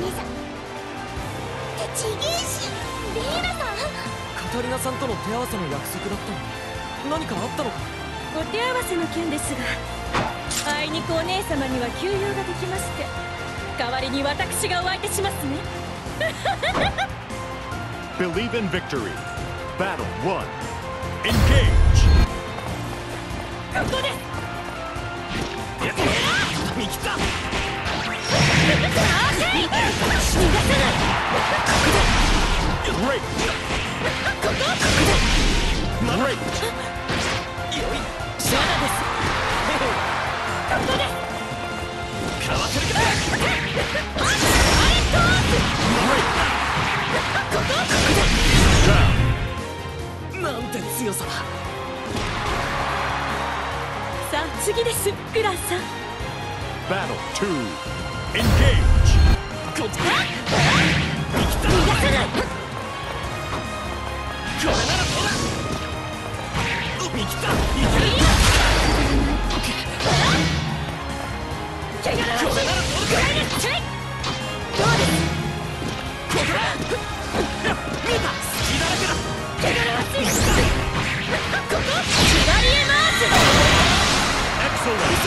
兄さんってちげえし。リーナさん、 カタリナさんとの手合わせの約束だったのに何かあったのか。 お手合わせの件ですが、あいにくお姉様には休養ができまして、代わりに私がお相手しますね。 Believe in victory. Battle 1. Engage. ここです。 見切った。 逃がさない。 Great. Great. よいシャナです。 ここです。 かわせるか。 Down. なんて強さだ。 さあ次です、グランさん。 Battle 2. Engage. こっち。 逃がさない。 これならそうだ。見切った。いける。 怪我のこれならそうだ。 どうです。 ここだ。見た。隙だらけだ。 怪我の足。ここシュバリエマーズ。 Excellent.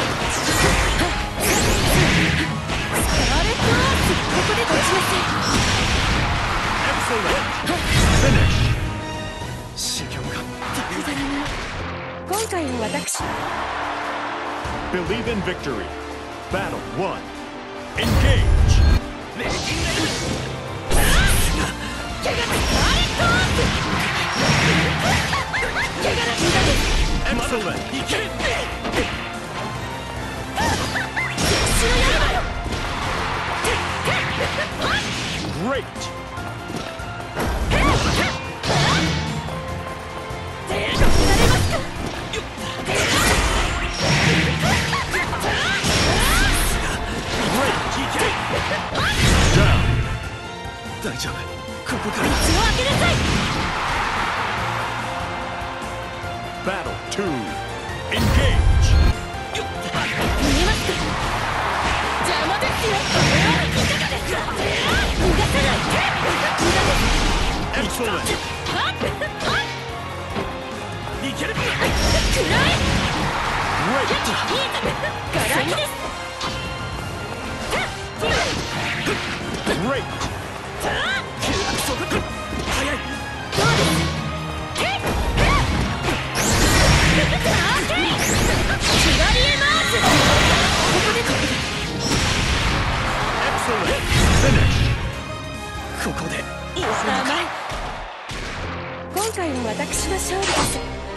スカーレットアース、ここで立ちなさい。 Excellent. Finish. 修行がくだらない。今回は私。 Believe in victory. Battle 1. Engage. レギンレイ怪我のスカーレットアース。怪我の無駄です。 Excellent. いける。 死の刃よ。 Great. 大丈夫。ここから。 道を開けなさい。 Battle 2. Engage. 見えますか。邪魔ですよ。いかがですか。逃がさない。無駄です。 Excellent. いける。 くらえ。 Great. ガラリです。 Great. そこだ。早い。 どうです。シュバリエマーズ。ここでここで。 Excellent. Finish. ここで。 甘い。今回は私の勝利です。